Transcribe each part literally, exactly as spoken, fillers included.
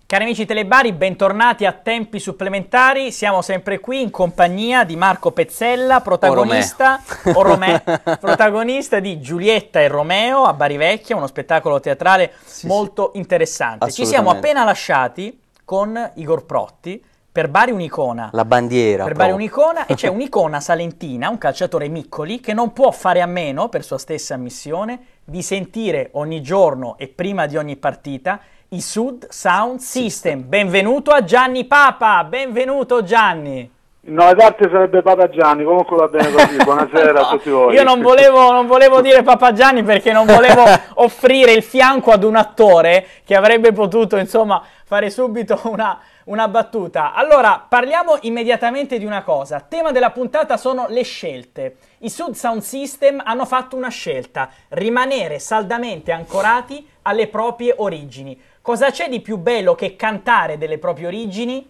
Cari amici telebari, bentornati a Tempi Supplementari. Siamo sempre qui in compagnia di Marco Pezzella, protagonista, o Romè, protagonista di Giulietta e Romeo a Bari Vecchia, uno spettacolo teatrale sì, molto sì. interessante. Ci siamo appena lasciati con Igor Protti per Bari un'icona. La bandiera. Per Bari un'icona, e c'è un'icona salentina, un calciatore Miccoli, che non può fare a meno, per sua stessa ammissione, di sentire ogni giorno e prima di ogni partita i Sud Sound System. Benvenuto a Gianni Papa, benvenuto Gianni. No, d'arte sarebbe Papa Gianni, comunque va bene così, buonasera no, a tutti voi. Io non volevo, non volevo dire Papa Gianni perché non volevo offrire il fianco ad un attore che avrebbe potuto, insomma, fare subito una, una battuta. Allora, parliamo immediatamente di una cosa. Tema della puntata sono le scelte. I Sud Sound System hanno fatto una scelta: rimanere saldamente ancorati alle proprie origini. Cosa c'è di più bello che cantare delle proprie origini?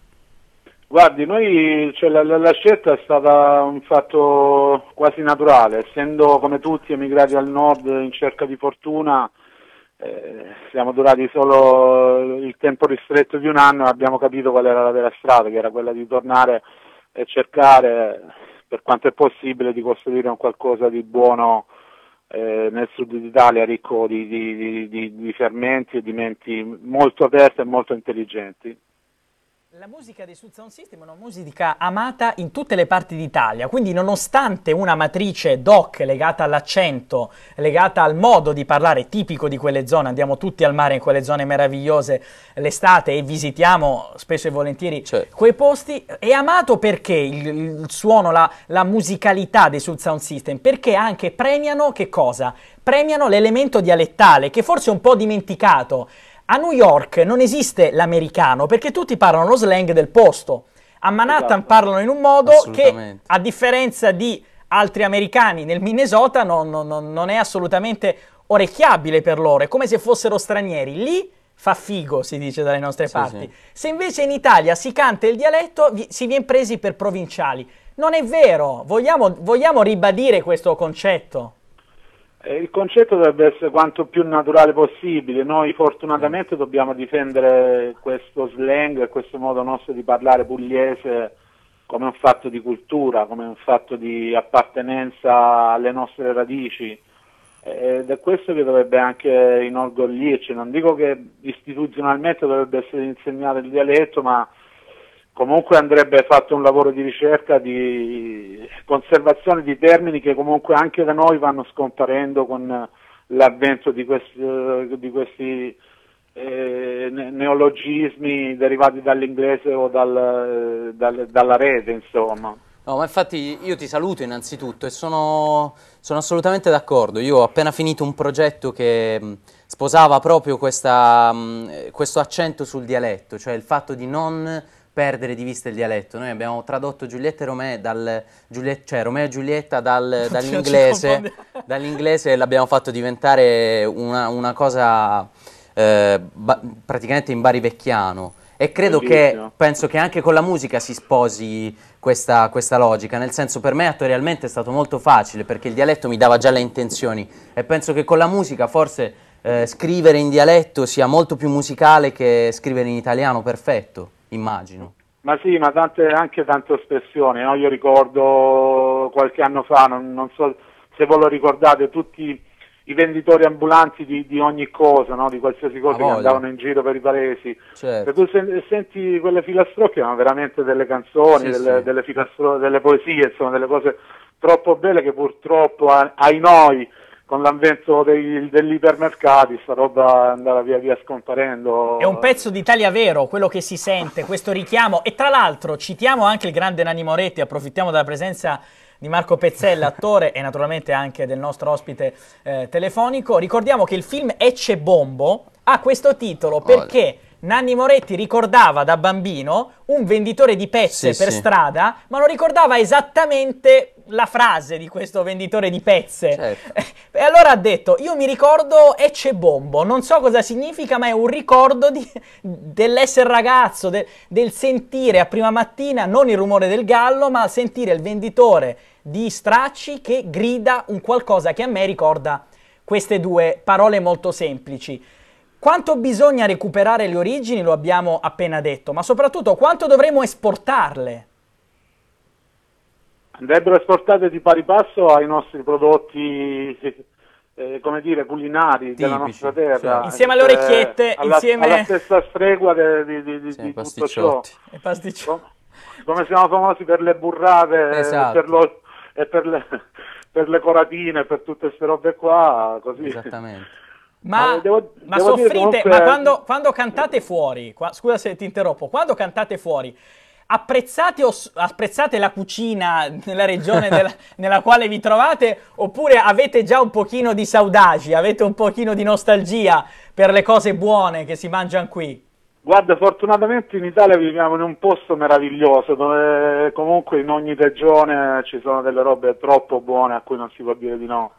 Guardi, noi, cioè, la, la, la scelta è stata un fatto quasi naturale, essendo come tutti emigrati al nord in cerca di fortuna, eh, siamo durati solo il tempo ristretto di un anno e abbiamo capito qual era la vera strada, che era quella di tornare e cercare, per quanto è possibile, di costruire un qualcosa di buono eh, nel sud d'Italia, ricco di, di, di, di fermenti e di menti molto aperte e molto intelligenti. La musica dei Sud Sound System è una musica amata in tutte le parti d'Italia, quindi nonostante una matrice doc legata all'accento, legata al modo di parlare tipico di quelle zone, andiamo tutti al mare in quelle zone meravigliose l'estate e visitiamo spesso e volentieri certo. quei posti, è amato perché il, il suono, la, la musicalità dei Sud Sound System, perché anche premiano che cosa? Premiano l'elemento dialettale, che forse è un po' dimenticato. A New York non esiste l'americano perché tutti parlano lo slang del posto. A Manhattan esatto. parlano in un modo che, a differenza di altri americani nel Minnesota, non, non, non è assolutamente orecchiabile per loro. È come se fossero stranieri. Lì fa figo, si dice dalle nostre sì, parti. Sì. Se invece in Italia si canta il dialetto, si viene presi per provinciali. Non è vero. Vogliamo, vogliamo ribadire questo concetto? Il concetto dovrebbe essere quanto più naturale possibile. Noi fortunatamente dobbiamo difendere questo slang e questo modo nostro di parlare pugliese come un fatto di cultura, come un fatto di appartenenza alle nostre radici, ed è questo che dovrebbe anche inorgoglirci. Non dico che istituzionalmente dovrebbe essere insegnato il dialetto, ma comunque andrebbe fatto un lavoro di ricerca, di conservazione di termini che comunque anche da noi vanno scomparendo con l'avvento di questi, di questi eh, neologismi derivati dall'inglese o dal, dal, dalla rete, insomma. No, ma infatti io ti saluto innanzitutto e sono, sono assolutamente d'accordo. Io ho appena finito un progetto che mh, sposava proprio questa, mh, questo accento sul dialetto, cioè il fatto di non perdere di vista il dialetto. Noi abbiamo tradotto Giulietta e Romeo, dal, Giulietta, cioè Romeo e Giulietta dal, dall'inglese dall'inglese e l'abbiamo fatto diventare una, una cosa eh, praticamente in barivecchiano. E credo che, penso che anche con la musica si sposi questa, questa logica, nel senso, per me attorialmente è stato molto facile perché il dialetto mi dava già le intenzioni e penso che con la musica forse eh, scrivere in dialetto sia molto più musicale che scrivere in italiano perfetto. Immagino. Ma sì, ma tante, anche tante espressioni, no? Io ricordo qualche anno fa, non, non so se voi lo ricordate, tutti i venditori ambulanti di, di ogni cosa, no? Di qualsiasi cosa, che andavano in giro per i paesi. Certo. Se tu sen senti quelle filastrocche, erano veramente delle canzoni, sì, delle, sì. Delle, delle poesie, insomma, delle cose troppo belle che purtroppo, ai noi, con l'avvento dell'ipermercati, sta roba andava via via scomparendo. È un pezzo d'Italia vero, quello che si sente, questo richiamo. E tra l'altro citiamo anche il grande Nanni Moretti, approfittiamo della presenza di Marco Pezzella, attore, e naturalmente anche del nostro ospite eh, telefonico. Ricordiamo che il film Ecce Bombo ha questo titolo perché Nanni Moretti ricordava da bambino un venditore di pezze sì, per sì. strada, ma non ricordava esattamente la frase di questo venditore di pezze. Certo. E allora ha detto: io mi ricordo Ecce Bombo, non so cosa significa, ma è un ricordo dell'essere ragazzo, de, del sentire a prima mattina non il rumore del gallo, ma sentire il venditore di stracci che grida un qualcosa che a me ricorda queste due parole molto semplici. Quanto bisogna recuperare le origini, lo abbiamo appena detto, ma soprattutto quanto dovremo esportarle? Andrebbero esportate di pari passo ai nostri prodotti, eh, come dire, culinari Tipici, della nostra terra. Sì. Insieme alle orecchiette, alla, insieme... alla stessa stregua di, di, di, Sì, di tutto ciò. E pasticcioni. Come siamo famosi per le burrate, Esatto. per lo, e per le, per le coratine, per tutte queste robe qua, così. Esattamente. Ma, Ma devo- ma devo dire soffrite, comunque- ma quando, quando cantate fuori, qua- scusa se ti interrompo, quando cantate fuori, apprezzate, o s- apprezzate la cucina nella regione della- nella quale vi trovate, oppure avete già un pochino di saudade, avete un pochino di nostalgia per le cose buone che si mangiano qui? Guarda, fortunatamente in Italia viviamo in un posto meraviglioso, dove comunque in ogni regione ci sono delle robe troppo buone a cui non si può dire di no.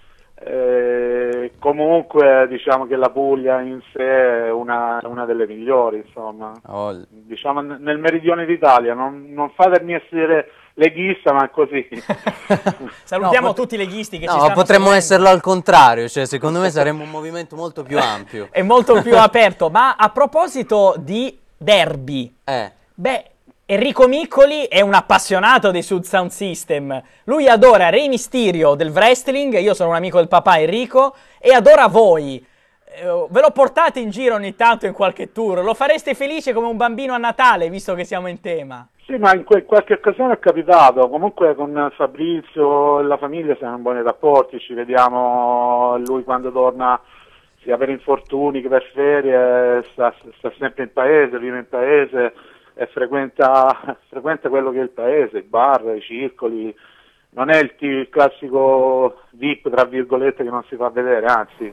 Eh, comunque diciamo che la Puglia in sé è una, una delle migliori, insomma. Oh, Diciamo n- nel meridione d'Italia, non, non fatemi essere leghista, ma è così. Salutiamo No, pot- tutti i leghisti che ci no, stanno potremmo seguendo. esserlo al contrario, cioè secondo me saremmo un movimento molto più ampio. È molto più aperto, ma a proposito di derby, Eh, beh, Enrico Miccoli è un appassionato dei Sud Sound System. Lui adora Rey Mysterio del wrestling, io sono un amico del papà Enrico, e adora voi. Eh, ve lo portate in giro ogni tanto in qualche tour? Lo fareste felice come un bambino a Natale, visto che siamo in tema? Sì, ma in que- qualche occasione è capitato, comunque con Fabrizio e la famiglia siamo in buoni rapporti, ci vediamo lui quando torna sia per infortuni che per ferie, sta, sta sempre in paese, vive in paese e frequenta, frequenta quello che è il paese, i bar, i circoli, non è il, t- il classico V I P tra virgolette che non si fa vedere, anzi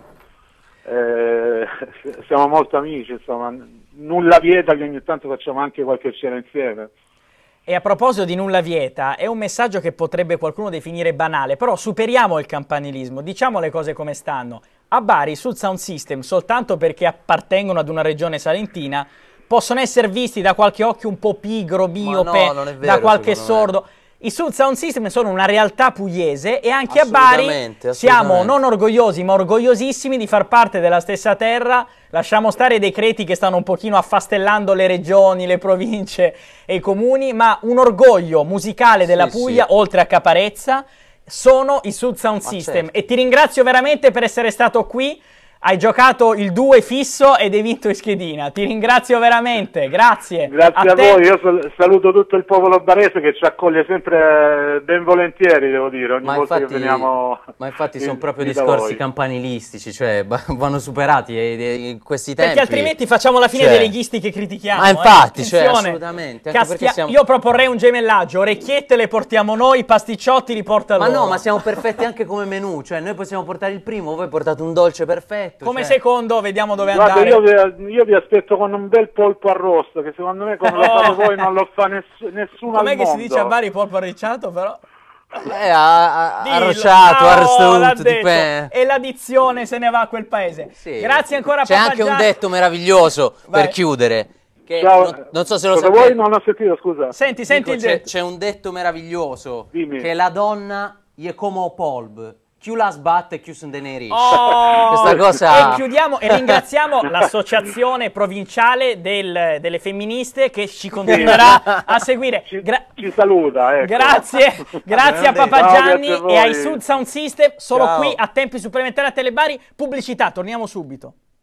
eh, siamo molto amici, insomma, nulla vieta che ogni tanto facciamo anche qualche cena insieme. E a proposito di nulla vieta, è un messaggio che potrebbe qualcuno definire banale, però superiamo il campanilismo, diciamo le cose come stanno. A Bari i Sud Sound System, soltanto perché appartengono ad una regione salentina, possono essere visti da qualche occhio un po' pigro, miope, no, non è vero, da qualche secondo me. sordo. I Sud Sound System sono una realtà pugliese e anche a Bari Assolutamente, siamo assolutamente. non orgogliosi ma orgogliosissimi di far parte della stessa terra. Lasciamo stare i decreti che stanno un pochino affastellando le regioni, le province e i comuni, ma un orgoglio musicale della Sì, Puglia, sì. oltre a Caparezza, sono i Sud Sound Ma System. certo. E ti ringrazio veramente per essere stato qui. Hai giocato il due fisso ed hai vinto in schedina. Ti ringrazio veramente, grazie. Grazie a, te. voi, io sal- saluto tutto il popolo barese che ci accoglie sempre ben volentieri, devo dire, ogni ma volta infatti, che veniamo. ma infatti in- sono proprio in da discorsi voi. campanilistici, cioè ba- vanno superati e- e- in questi tempi. Perché altrimenti facciamo la fine Cioè, dei leghisti che critichiamo. Ma infatti, eh. cioè, Attenzione. assolutamente, anche Caschia- perché siamo- Io proporrei un gemellaggio, orecchiette le portiamo noi, pasticciotti li porta Ma loro. no, ma siamo perfetti anche come menù, cioè noi possiamo portare il primo, voi portate un dolce perfetto. Come cioè. secondo, vediamo dove Guarda, andare. io vi, io vi aspetto con un bel polpo arrosto, che secondo me come lo Oh. fate voi non lo fa ness- nessuno al Com'è che mondo. si dice a Bari polpo arricciato, però? Eh, a- a- Dillo. arrocciato, Ah, oh, l'ha arrostato, detto. dipende. E l'addizione se ne va a quel paese. Sì. Grazie ancora a C'è Papa anche un Gianni. detto meraviglioso Vai. per chiudere. Che Ciao, non, non so se lo cosa sapete. vuoi? Non ho sentito, scusa. Senti, senti Dico, il c'è, detto. c'è un detto meraviglioso. Dimmi. Che la donna gli è come o polb. Chi la sbatte, chi se ne nerisce. Oh! Questa cosa... E chiudiamo e ringraziamo l'associazione provinciale del- delle femministe che ci continuerà a seguire. Ci, Gra- ci saluta, ecco. Grazie, grazie a Grande. Papa Ciao, Gianni grazie a e ai voi. Sud Sound System. Solo Ciao. qui a tempi supplementari a Telebari. Pubblicità, torniamo subito.